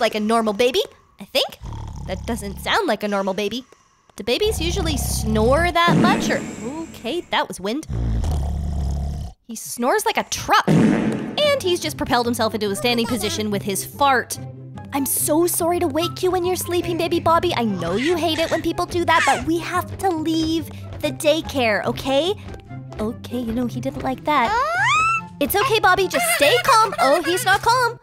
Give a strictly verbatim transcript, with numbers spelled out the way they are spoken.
like a normal baby, I think. That doesn't sound like a normal baby. Do babies usually snore that much or... Okay, that was wind. He snores like a truck. And he's just propelled himself into a standing position with his fart. I'm so sorry to wake you when you're sleeping, baby Bobby. I know you hate it when people do that, but we have to leave the daycare, okay? Okay, you know, he didn't like that. It's okay, Bobby, just stay calm. Oh, he's not calm.